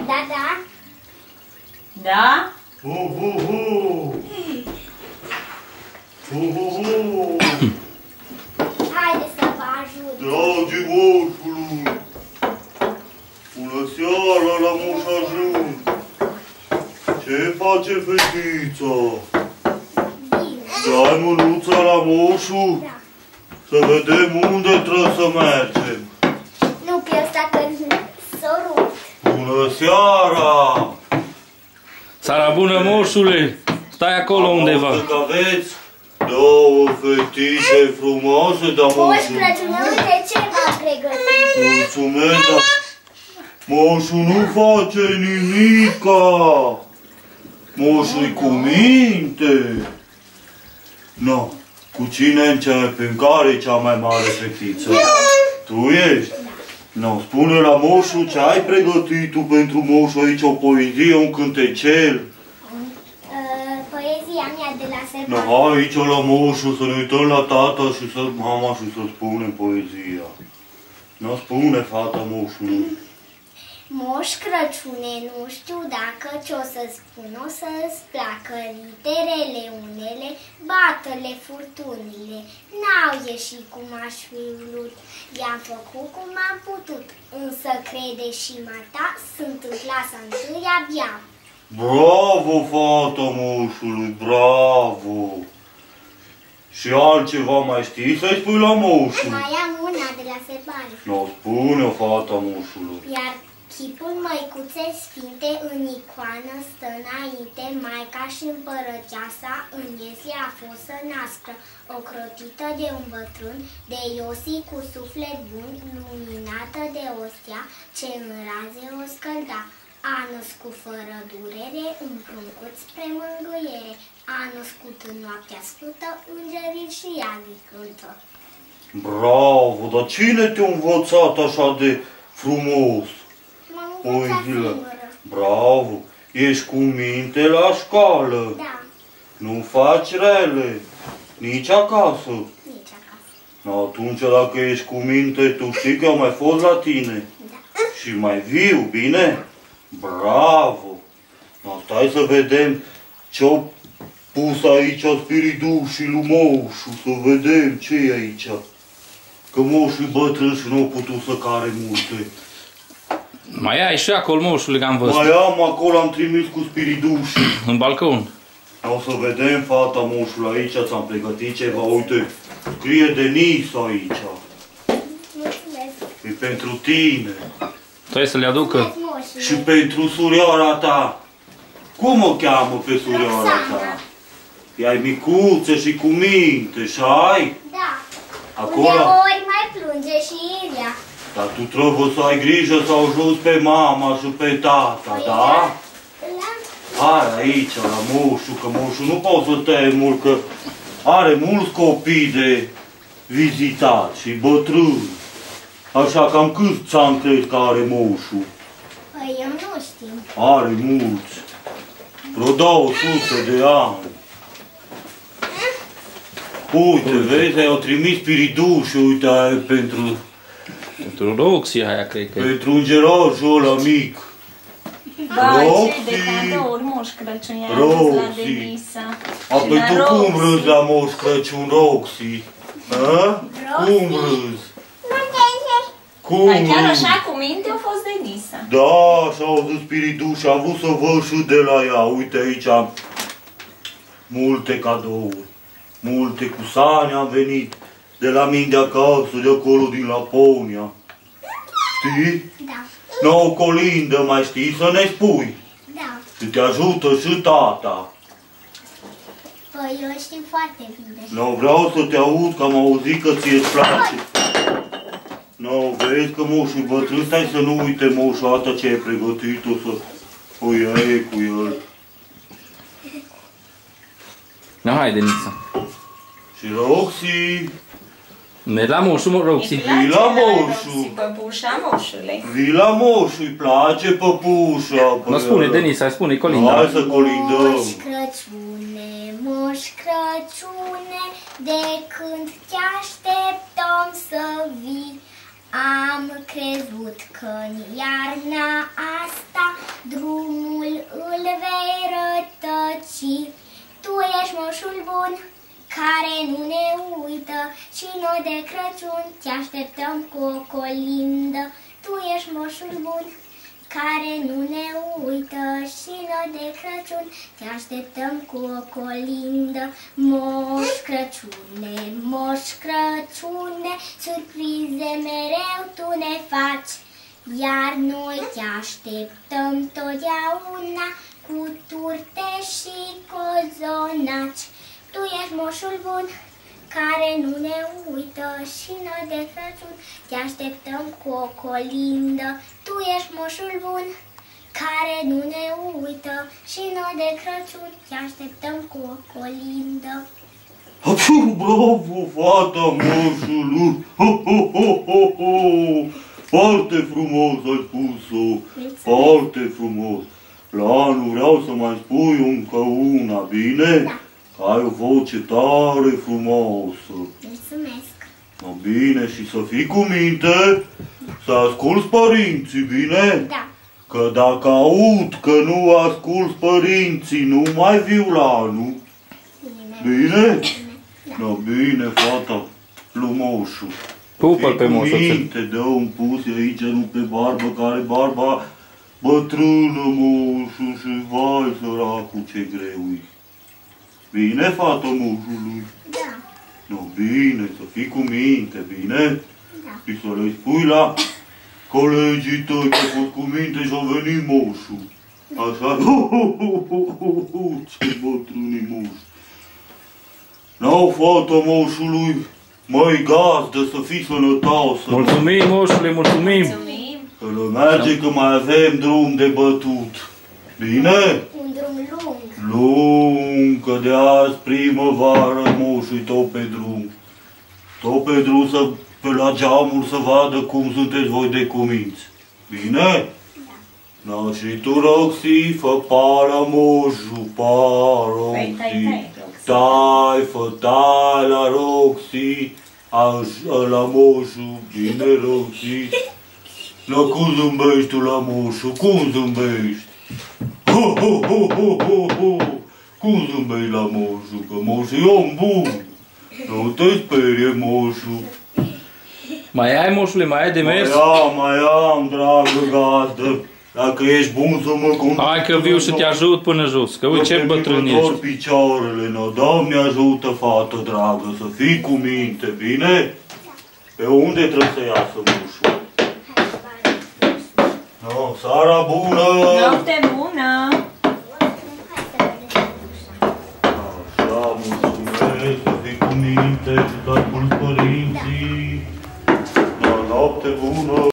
Da, da. Da? Hu, hu, hu! Hu, hu, hu! Haide să vă ajut. Dragii moșului! Bună seara, la moș ajuns! Ce face fetița? Bine. Dai mânuța la moșul? Da. Să vedem unde trebuie să mergem. Nu pe ăsta că sărut. Bună seara! Seara bună, moșule! Stai acolo undeva. Am că aveți două fetițe frumoase, dar Moș moșul... Crăciun, uite ce v-am pregătit. Mulțumesc, dar moșul nu face nimica. Moșul-i cu minte. No, cu cine începem? Care e cea mai mare fetiță? Tu ești? No, spune la moșul ce ai pregătit tu pentru moșul aici, o poezie, un cântecel. Poezia mea de la No, Sărbani. hai aici la moșul să ne uităm la tata și să mama și să spunem poezia. No, spune fata moșului. Moș Crăciune, nu știu dacă ce-o să spun, o să-ți placă literele unele, bată-le furtunile. N-au ieșit cum aș fi vrut, i-am făcut cum am putut, însă crede și mata, sunt în clasa 1 abia. Bravo, fata moșului, bravo! Și altceva mai știi să-i spui la moșul? Mai am una de la Sărbani. No, spune-o, fata moșului. Iar chipul măicuțe sfinte în icoană stă înainte, Maica și împărăteasa în iesle a fost să nască, ocrotită de un bătrân, de Iosi cu suflet bun, luminată de ostia, ce în raze o scălda. A născut fără durere, un pruncuț spre mângâiere, a născut în noaptea sfântă, îngerii și iadii cântă. Bravo, dar cine te-a învățat așa de frumos? M-am învățat Poeziile. singură. Bravo, ești cu minte la școală, Da, nu faci rele, nici acasă. nici acasă. No, atunci dacă ești cu minte, tu știi că eu mai fost la tine. Da. Și mai viu, bine? Bravo! No, stai să vedem ce-au pus aici spiridușii lui moșu, să vedem ce e aici. Că moșul e bătrân și nu a putut să care multe. Mai ai și acolo, moșule, că am văzut. Mai am acolo, am trimis cu spiridușii. În balcon. O să vedem fata moșului aici, ți-am pregătit ceva, uite, scrie Denis aici. Mulțumesc. E pentru tine. Trebuie să le aducă. Mulțumesc, moșule. Și pentru surioara ta. Cum o cheamă pe surioara Roxana. ta? Ea e micuță și cu minte, și ai? Da. Acolo? Uneori mai plânge și Ilia. Dar tu trebuie să ai grijă să ajuți pe mama și pe tata, Păi da? La Hai aici, la moșu, că moșu nu poate să te mult, că are mulți copii de vizitat și bătrâni. Așa, cam câți ani crezi că are moșu? Păi eu nu știu. Are mulți. Vreo 200 de ani. Uite, vezi, i-au trimis spiriduși, uite, aia e pentru Pentru Roxy aia, cred că e. pentru îngerajul ăla mic. Vai, Roxy. ce de cadouri, Moș Crăciun, i-a Roxy. adus la Denisa. A, Și păi la tu cum Roxy. râzi la Moș Crăciun, Roxy? A? Cum râzi? Cum Dar chiar râzi? așa cu minte a fost Denisa. Da, și-au zis spiriduși, a vrut să văd și de la ea. Uite aici am multe cadouri. Multe cu sani am venit de la mine de acasă, de acolo din Laponia. Știi? Da. Nouă colindă mai știi să ne spui. Da. Și te ajută și tata. Păi eu știu foarte bine. Nu, vreau să te aud, că am auzit că ție-ți place. Nu, vezi că moșul bătrân, stai să nu uite moșul ăsta ce ai pregătit, o să o iei cu el. Da, hai, Denisa. Și Roxy, Merg la moșul, mă, Roxy. Îi place la moșu. Roxy, păpușa moșului. vii la moșul, îi place păpușa. Nu spune, Denisa, spune Colinda. Hai să colindăm. Moș Crăciune, Moș Crăciune, de când te așteptăm să vii, am crezut că în iarna asta de Crăciun te așteptăm cu o colindă. Tu ești moșul bun care nu ne uită și noi de Crăciun te așteptăm cu o colindă. Moș Crăciune, Moș Crăciune, surprize mereu tu ne faci, iar noi te așteptăm totdeauna cu turte și cozonaci. Tu ești moșul bun care nu ne uită și noi de Crăciun te așteptăm cu o colindă. Tu ești moșul bun care nu ne uită și noi de Crăciun te așteptăm cu o colindă. Bravo, fata moșului! Foarte frumos ai spus-o! Foarte frumos! Lanu, vreau să mai spui încă una, bine? Da. Ai o voce tare frumoasă. Mulțumesc! Bine, și să fii cu minte, să asculți părinții, bine? Da. Că dacă aud că nu asculți părinții, nu mai viu la anul. Bine? Da, bine, fata, lumoșul. Pupă-l pe Fii cu moșul. minte, dă un pus aici, nu pe barbă, care barba bătrână, moșul, și vai, săracul, ce greu-i. Bine, fata moșului? Da. Nu, bine, să fii cu minte, bine? Da. Și să le spui la colegii tăi că a fost cu minte și a venit moșul. Așa, ce bătrânii moși. N-au fata moșului, măi gazdă, să fii sănătoasă. Mulțumim, moșule, mulțumim. Mulțumim. Că le merge că mai avem drum de bătut. Bine? Un drum lung. Lung, că de azi primăvară moșul tot pe drum. Tot pe drum să, pe la geamuri să vadă cum sunteți voi de cuminți. Bine? Da. No, și tu, Roxy, fă para moșul, Tai, tai, Roxy. tai, Roxy. Tai, fă tai la Roxy, la moșul, bine, Roxy. La cum zâmbești tu la moșul, cum zâmbești? Cum zâmbești la moșul, că moșul e om bun. Nu te sperie, moșul. Mai ai, moșule, mai ai de mers? Mai am, dragă gazdă. Dacă ești bun să mă conduci. Hai că viu să te ajut până jos, că uite ce bătrân ești. Picioarele, no, Doamne ajută, fată dragă, să fii cu minte, bine? Pe unde trebuie să iasă moșul? No, seara bună! Noapte bună! Așa, mulțumesc, să fii cu minte și să asculți părinții.